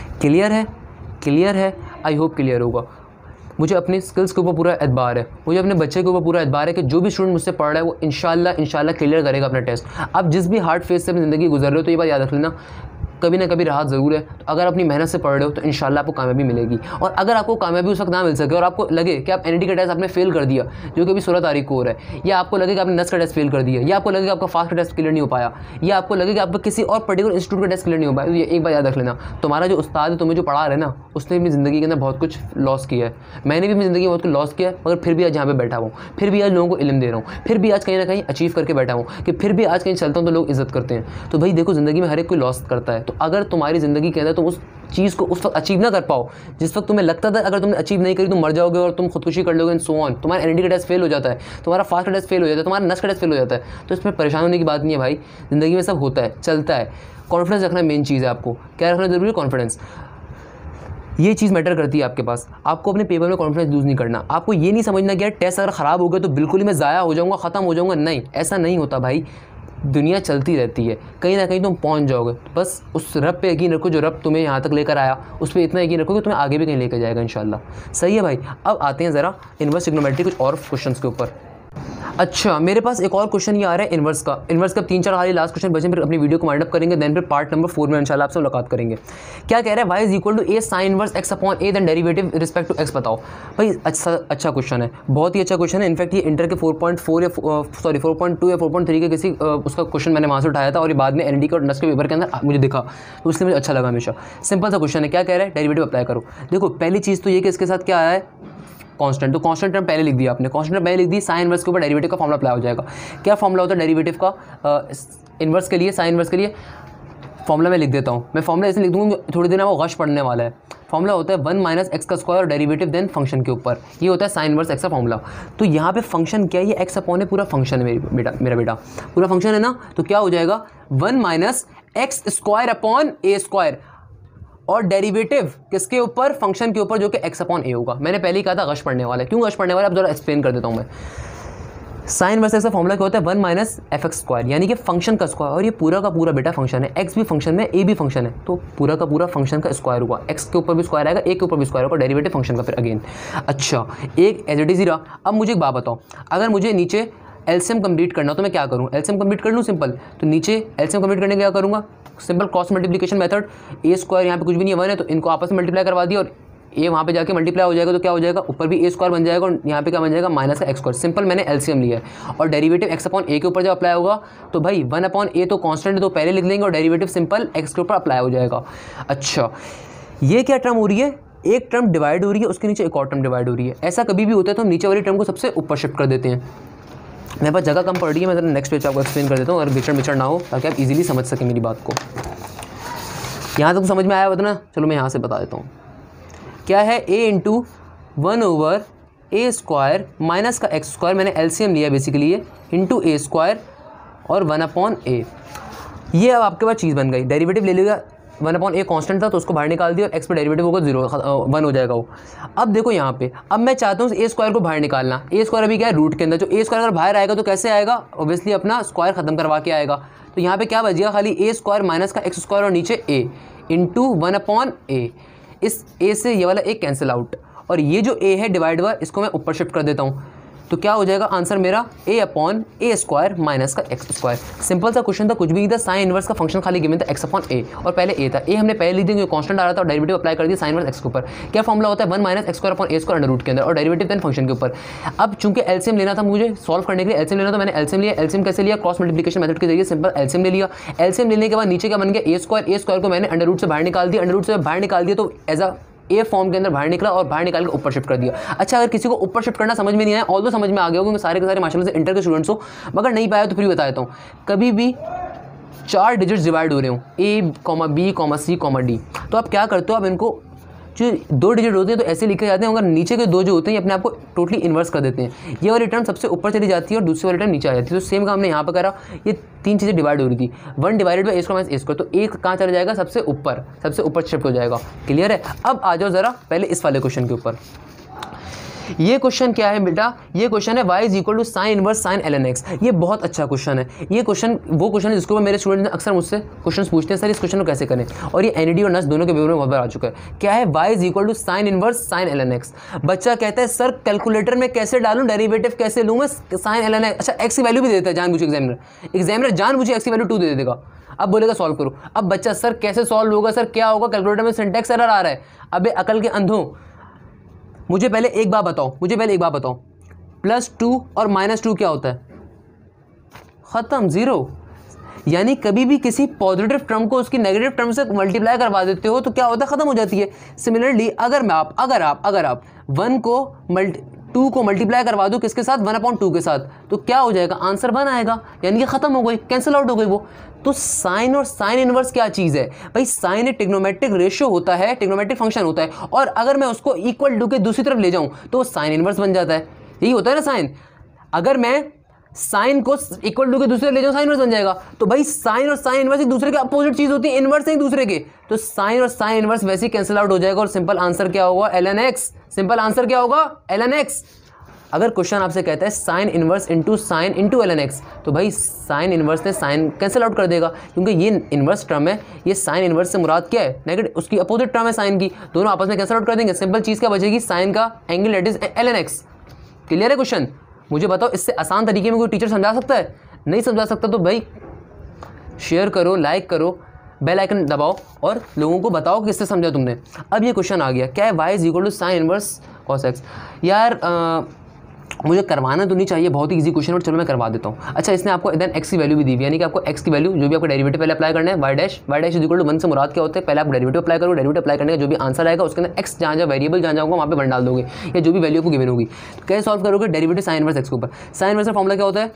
क्लियर है, आई होप क्लियर होगा। मुझे अपनी स्किल्स के ऊपर पूरा एतबार है, मुझे अपने बच्चे के ऊपर पूरा एतबार है कि जो भी स्टूडेंट मुझसे पढ़ रहा है वो इंशाल्लाह क्लियर करेगा अपना टेस्ट। आप जिस भी हार्ड फेज से अपनी ज़िंदगी गुजर रहे हो तो ये बात याद रख लेना, कभी ना कभी राहत ज़रूर है। तो अगर अपनी मेहनत से पढ़ रहे हो तो इंशाल्लाह आपको कामयाबी मिलेगी। और अगर आपको कामयाबी उस वक्त ना मिल सके और आपको लगे कि आप एनईटी का टेस्ट आपने फेल कर दिया, जो कि अभी 16 तारीख को हो रहा है, या आपको लगे कि आपने नस का टेस्ट फेल कर दिया, या आपको लगे कि आपका फास्ट का टेस्ट क्लियर नहीं हो पाया, या आपको लगे कि आपका किसी और पर्टिकुलर इंस्टीट्यूट का टेस्ट क्लियर नहीं हो पाया, तो ये एक बात याद रख लेना, तुम्हारा जो उस्ताद है तुम्हें जो पढ़ा रहा है ना, उसने अपनी ज़िंदगी के अंदर बहुत कुछ लॉस किया है। मैंने भी अपनी ज़िंदगी में बहुत कुछ लॉस किया है, मगर फिर भी आज यहाँ पे बैठा हूँ, फिर भी आज लोगों को इल्म दे रहा हूँ, फिर भी आज कहीं ना कहीं अचीव करके बैठा हूँ, कि फिर भी आज कहीं चलता हूँ तो लोग इज्जत करते हैं। तो भाई देखो, ज़िंदगी में हर एक कोई लॉस करता है। तो अगर तुम्हारी ज़िंदगी के अंदर तुम उस चीज़ को उस वक्त अचीव ना कर पाओ जिस वक्त तुम्हें लगता था अगर तुमने अचीव नहीं करी तुम मर जाओगे और तुम खुदकुशी कर लोगे एंड सो ऑन, तुम्हारा एनईटी का टेस्ट फेल हो जाता है, तुम्हारा फास्ट का टेस्ट फेल हो जाता है, तुम्हारा नस का टेस्ट फेल हो जाता है, तो इसमें परेशान होने की बात नहीं है भाई। ज़िंदगी में सब होता है, चलता है। कॉन्फिडेंस रखना मेन चीज़ है। आपको क्या रखना जरूरी है, कॉन्फिडेंस। ये चीज़ मैटर करती है आपके पास। आपको अपने पेपर में कॉन्फिडेंस लूज़ नहीं करना। आपको ये नहीं समझना कि यार टेस्ट अगर ख़राब हो गया तो बिल्कुल ही मैं ज़ाया हो जाऊँगा, ख़त्म हो जाऊँगा। नहीं, ऐसा नहीं होता भाई। दुनिया चलती रहती है, कहीं ना कहीं तुम पहुंच जाओगे। बस उस रब पे यकीन रखो जो रब तुम्हें यहाँ तक लेकर आया, उस पर इतना यकीन रखो कि तुम्हें आगे भी कहीं लेकर जाएगा इंशाल्लाह। सही है भाई। अब आते हैं ज़रा इनवर्स ट्रिग्नोमेट्री कुछ और क्वेश्चंस के ऊपर। अच्छा, मेरे पास एक और क्वेश्चन ये आ रहा है इनवर्स का। इनवर्स का 3-4 खाली लास्ट क्वेश्चन बचे, फिर अपनी वीडियो को वाइंड अप करेंगे, देन फिर पार्ट नंबर 4 में इंशाल्लाह आपसे मुलाकात करेंगे। क्या कह रहा है, y = a sin इनवर्स x upon a then derivative respect to x बताओ। भाई अच्छा क्वेश्चन है, बहुत ही अच्छा क्वेश्चन है। इनफैक्ट ये इंटर के 4.4 या 4.2 या 4.3 के किसी उसका क्वेश्चन मैंने वहाँ से उठाया था और ये बाद में एनईटी और नस के पेपर के अंदर मुझे दिखा, तो इसलिए मुझे अच्छा लगा हमेशा। सिंपल सा क्वेश्चन है। क्या कह रहा है, डेरिवेटिव अप्लाई करो। देखो पहली चीज़ तो ये कि इसके साथ क्या आया है, कांस्टेंट। तो कांस्टेंट टर्म पहले लिख दिया आपने, कांस्टेंट टर्म पहले लिख दी, साइन इनवर्स के ऊपर डेरिवेटिव का फॉर्मूला अप्लाई हो जाएगा। क्या फॉर्मूला होता है डेरिवेटिव का इनवर्स के लिए, साइन इनवर्स के लिए? फॉर्मूला मैं लिख देता हूँ। मैं फॉर्मूला ऐसे लिख दूँगा, थोड़ी देर में वो गश पढ़ने वाला है। फॉर्मूला होता है 1 - x का स्क्वायर और डेरिवेटिव देन फंक्शन के ऊपर। ये होता है साइन इनवर्स x का फॉर्मूला। तो यहाँ पे फंक्शन क्या है, ये x अपॉन है, पूरा फंक्शन है मेरा बेटा पूरा फंक्शन है ना। तो क्या हो जाएगा, 1 - x square upon a square और डेरिवेटिव किसके ऊपर, फंक्शन के ऊपर, जो कि x अपॉन a होगा। मैंने पहले ही कहा था गश पढ़ने वाला है। क्यों गश पढ़ने वाला है, अब जरा एक्सप्लेन कर देता हूँ मैं। साइन इनवर्स x का फॉर्मूला क्या होता है, 1 - fx स्क्वायर, यानी कि फंक्शन का स्क्वायर। और ये पूरा का पूरा बेटा फंक्शन है, x भी फंक्शन है, a भी फंक्शन है, तो पूरा का पूरा फंक्शन का स्क्वायर हुआ। x के ऊपर भी स्क्वायर आएगा, a के ऊपर भी स्क्वायर होगा, डेरिवेटिव फंक्शन का फिर अगेन। अच्छा, एक एज इट इज ही रहा। अब मुझे एक बात बताओ, अगर मुझे नीचे एलसीएम कंप्लीट करना तो मैं क्या करूँ, एलसीएम कंप्लीट कर लूँ सिंपल। तो नीचे एलसीएम कंप्लीट करने के क्या करूँगा, simple cross multiplication method. a square यहाँ पे कुछ भी नहीं है 1 है, तो इनको आपस में मल्टीप्लाई करवा दिया और a वहाँ पे जाके मल्टीप्लाई हो जाएगा, तो क्या हो जाएगा, ऊपर भी a स्क्वायर बन जाएगा और यहाँ पे क्या बन जाएगा, माइनस का x स्क्वायर। सिंपल मैंने एलसीएम लिया है। और डेरिवेटिव x अपॉन a के ऊपर जब अप्लाई होगा तो भाई 1 अपॉन a तो कांस्टेंट है, तो पहले लिख लेंगे और डेरिवेटिव सिंपल x के ऊपर अप्लाई हो जाएगा। अच्छा, ये क्या टर्म हो रही है, एक टर्म डिवाइड हो रही है, उसके नीचे एक और टर्म डिवाइड हो रही है। ऐसा कभी भी होता है तो हम नीचे वाली टर्म को सबसे ऊपर शिफ्ट कर देते हैं। मेरे पास जगह कम पड़ रही है, मैं ज़रा नेक्स्ट पेज आपको एक्सप्लेन कर देता हूँ, अगर बिचड़ ना हो, ताकि आप इजीली समझ सकें मेरी बात को। यहाँ तक समझ में आया होता ना, चलो मैं यहाँ से बता देता हूँ। क्या है, a × 1/a स्क्वायर माइनस का x स्क्वायर, मैंने एलसीएम लिया बेसिकली ये, इंटू a स्क्वायर और 1 अपॉन a। ये अब आपके पास चीज़ बन गई। डेरिवेटिव ले लेगा, 1 अपॉन a कांस्टेंट था तो उसको बाहर निकाल दिया और x पे डेरिवेटिव होगा 1 हो जाएगा वो। अब देखो यहाँ पे, अब मैं चाहता हूँ a स्क्वायर को बाहर निकालना। a स्क्वायर अभी क्या है, रूट के अंदर। जो a स्क्वायर अगर बाहर आएगा तो कैसे आएगा, ऑब्वियसली अपना स्क्वायर खत्म करवा के आएगा। तो यहाँ पे क्या बच गया, खाली a स्क्वायर माइनस का x स्क्वायर और नीचे a इंटू 1 अपॉन a। इस a से ये वाला a कैंसिल आउट और ये जो a है डिवाइड हुआ, इसको मैं ऊपर शिफ्ट कर देता हूँ। तो क्या हो जाएगा आंसर मेरा a/a² माइनस का x²। सिंपल सा क्वेश्चन था, कुछ भी नहीं था। साइन इनवर्स का फंक्शन खाली गिवन था x/a और पहले a था। a हमने पहले ली थी, कांस्टेंट आ रहा था और डेरिवेटिव अप्लाई कर दिया साइन इनवर्स x के ऊपर। क्या फॉर्मूला होता है 1 - x²/a² अंडर रूट के अंदर और डेरिवेटिव देन फंक्शन के ऊपर। अब चूंकि एलसीएम लेना था मुझे सॉल्व करने के लिए, एलसीएम लेना तो मैंने एलसीएम लिया। एलसीएम कैसे लिया? क्रॉस मल्टीप्लिकेशन मेथड के जरिए सिंपल एलसीएम ले लिया। एलसीएम लेने के बाद नीचे क्या बन गया a² को मैंने अंडर रूट से बाहर निकाल दिया। अंडर रूट से बाहर निकाल दिया तो एज अ ए फॉर्म के अंदर बाहर निकला और बाहर निकाल के ऊपर शिफ्ट कर दिया। अच्छा, अगर किसी को ऊपर शिफ्ट करना समझ में नहीं आया, ऑल्दो समझ में आ गया होगा, सारे के सारे माशाल्लाह से इंटर के स्टूडेंट्स हो, मगर नहीं पाया तो फिर बता देता हूँ। कभी भी 4 डिजिट्स डिवाइड हो रहे हो a, b, c, d, तो आप क्या करते हो, आप इनको जो 2 डिजिट होते हैं तो ऐसे लिखे जाते हैं, मगर नीचे के 2 जो होते हैं अपने आप को टोटली इन्वर्स कर देते हैं। ये वाली टर्म सबसे ऊपर चली जाती है और दूसरी वाली टर्म नीचे आ जाती है। तो सेम काम हमने यहाँ पर करा, ये 3 चीज़ें डिवाइड हो रही थी। 1 डिवाइडेड बाई a²-a², तो एक कहाँ चला जाएगा? सबसे ऊपर शिफ्ट हो जाएगा। क्लियर है? अब आ जाओ ज़रा पहले इस वाले क्वेश्चन के ऊपर। ये क्वेश्चन क्या है बेटा? ये क्वेश्चन है y = sine inverse sine ln x। ये बहुत अच्छा क्वेश्चन है। ये क्वेश्चन वो क्वेश्चन है जिसको मेरे स्टूडेंट ने अक्सर मुझसे क्वेश्चन पूछते हैं, सर इस क्वेश्चन को कैसे करें, और ये एनईडी और नस दोनों के पेपर में बहुत बार आ चुका है। क्या है? y = sine inverse sine ln x। बच्चा कहता है सर कैलकुलेटर में कैसे डालूं, डेरिवेटिव कैसे लूँ मैं साइन ln x। अच्छा, x की वैल्यू भी देता है जानबूझ एग्जामिनर जानबूझ x की वैल्यू 2 दे देगा। अब बोलेगा सॉल्व करो। अब बच्चा सर कैसे सॉल्व होगा, सर क्या होगा, कैलकुलेटर में सिंटैक्स एरर आ रहा है। अबे अकल के अंधों, मुझे पहले एक बात बताओ, +2 और -2 क्या होता है? ख़त्म, 0। यानी कभी भी किसी पॉजिटिव टर्म को उसकी नेगेटिव टर्म से मल्टीप्लाई करवा देते हो तो क्या होता है? ख़त्म हो जाती है। सिमिलरली अगर आप 2 को मल्टीप्लाई करवा दो किसके साथ? 1/2 के साथ, तो क्या हो जाएगा? आंसर 1 आएगा, यानी कि ख़त्म हो गई, कैंसिल आउट हो गई वो। तो साइन और साइन इनवर्स क्या चीज़ है भाई? साइन एक ट्रिग्नोमेट्रिक रेशियो होता है, ट्रिग्नोमेट्रिक फंक्शन होता है, और अगर मैं उसको इक्वल टू के दूसरी तरफ ले जाऊँ तो साइन इनवर्स बन जाता है। यही होता है ना साइन। अगर मैं साइन को इक्वल टू के दूसरे ले जाऊँ साइन इनवर्स बन जाएगा। तो भाई साइन और साइन इनवर्स एक दूसरे के अपोजिट चीज़ होती है, इनवर्स है एक दूसरे के। तो साइन और साइन इनवर्स वैसे ही कैंसिल आउट हो जाएगा और सिंपल आंसर क्या होगा? ln x। सिंपल आंसर क्या होगा? ln x। अगर क्वेश्चन आपसे कहता है sine inverse into sine into ln x, तो भाई साइन इनवर्स से साइन कैंसिल आउट कर देगा, क्योंकि ये इनवर्स टर्म है, ये साइन इनवर्स से मुराद क्या है? नेगेटिव, उसकी अपोजिट टर्म है साइन की, दोनों आपस में कैंसिल आउट कर देंगे। सिंपल चीज़ क्या बचेगी? साइन का angle that is ln x। Clear है क्वेश्चन? मुझे बताओ इससे आसान तरीके में कोई टीचर समझा सकता है? नहीं समझा सकता तो भाई शेयर करो, लाइक करो, बेल आइकन दबाओ और लोगों को बताओ कि किससे समझा तुमने। अब ये क्वेश्चन आ गया, क्या है? y = sine inverse cos x। यार मुझे करवाना तो नहीं चाहिए, बहुत ही इजी क्वेश्चन, और चलो मैं करवा देता हूँ। अच्छा, इसने आपको इधर x की वैल्यू भी दी हुई, यानी कि आपको x की वैल्यू जो भी आपको डेरिवेटिव पहले अप्लाई करना है, y डैश = 1 से मुराद क्या होता है? पहले आप डेरिवेटिव अप्लाई करो, डेरिवेटिव अप्लाई करने का जो भी आंसर आएगा उसके अंदर x जहाँ वेरिएबल जहाँ होगा वहाँ पे वन डाल दोगे, या जो भी वैल्यू को गिवन होगी। तो कैसे सॉल्व करोगे? डेरिवेटिव साइन इनवर्स x के ऊपर। साइन इनवर्स का फॉर्मूला क्या होता है?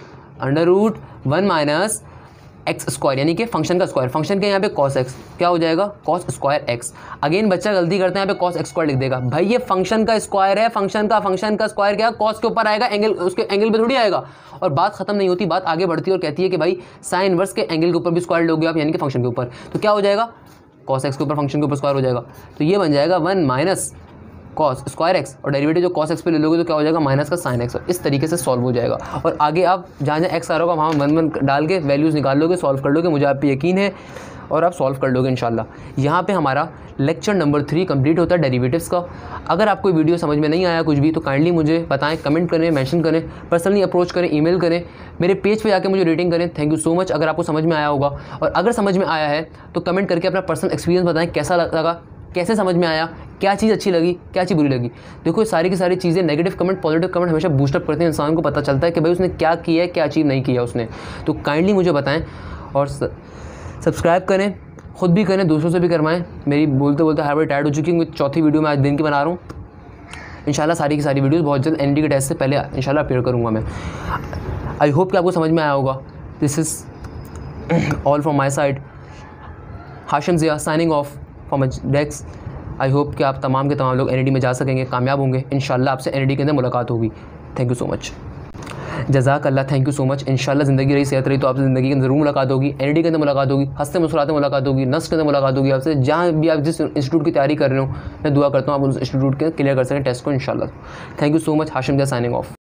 √1 - x², यानी कि फंक्शन का स्क्वायर। फंक्शन के यहाँ पे cos x क्या हो जाएगा? cos² x। अगेन बच्चा गलती करता है, यहाँ पे cos x² लिख देगा। भाई ये फंक्शन का स्क्वायर है, फंक्शन का स्क्वायर क्या? cos के ऊपर आएगा, एंगल उसके एंगल पे थोड़ी आएगा। और बात खत्म नहीं होती, बात आगे बढ़ती है और कहती है कि भाई साइन इनवर्स के एंगल के ऊपर भी स्क्वायर लोगे आप, यानी कि फंक्शन के ऊपर। तो क्या हो जाएगा? cos x के ऊपर फंक्शन के ऊपर स्क्वायर हो जाएगा, तो ये बन जाएगा 1 - cos² x, और डेरिवेटिव जो cos x पे ले लोगे तो क्या हो जाएगा? माइनस का sin x। इस तरीके से सॉल्व हो जाएगा। और आगे आप जहाँ जहाँ x आ रहा होगा वहाँ 1 डाल के वैल्यूज़ निकाल लोगे, सॉल्व कर लोगे, मुझे आप पे यकीन है, और आप सॉल्व कर लोगे इंशाल्लाह। यहाँ पे हमारा लेक्चर नंबर 3 कंप्लीट होता है डेरिवेटिव्स का। अगर आपको वीडियो समझ में नहीं आया कुछ भी तो काइंडली मुझे बताएं, कमेंट करें, मेंशन करें, पर्सनली अप्रोच करें, ईमेल करें, मेरे पेज पे जाके मुझे रेटिंग करें। थैंक यू सो मच अगर आपको समझ में आया होगा। और अगर समझ में आया है तो कमेंट करके अपना पर्सनल एक्सपीरियंस बताएं, कैसा लगा, कैसे समझ में आया, क्या चीज़ अच्छी लगी, क्या चीज़ बुरी लगी। देखो सारी की सारी चीज़ें, नेगेटिव कमेंट, पॉजिटिव कमेंट हमेशा बूस्टअप करते हैं, इंसान को पता चलता है कि भाई उसने क्या किया है, क्या अचीव नहीं किया उसने। तो काइंडली मुझे बताएं और सब्सक्राइब करें, खुद भी करें, दूसरों से भी करवाएं। मेरी बोलते बोलते हर बार टायर्ड हो चुकी हूँ। चौथी वीडियो मैं आज दिन की बना रहा हूँ। इंशाल्लाह सारी की सारी वीडियोज़ बहुत जल्द एनडी के टेस्ट से पहले इंशाल्लाह अपलोड करूँगा मैं। आई होप कि आपको समझ में आया होगा। This is all from my side, Hashim Zia signing off from desk. I hope कि आप तमाम के तमाम लोग एनईडी में जा सकेंगे, कामयाब होंगे इंशाल्लाह। आपसे एनईडी के अंदर मुलाकात होगी। थैंक यू सो मच, जज़ाक अल्लाह, थैंक यू सो मच। इंशाल्लाह ज़िंदगी रही, सेहत रही तो आपसे ज़िंदगी के अंदर ज़रूर मुलाकात होगी, एनईडी के अंदर मुलाकात होगी, हंसते मुस्कुराते मुलाकात होगी, नस्ल के अंदर मुलाकात होगी आपसे। जहाँ भी आप जिस इंस्टीट्यूट की तैयारी कर रहे हो, मैं दुआ करता हूँ आप उस इंस्टीट्यूट के क्लियर कर सकें टेस्ट को इंशाल्लाह। Thank you so much, Hashim Zia signing of.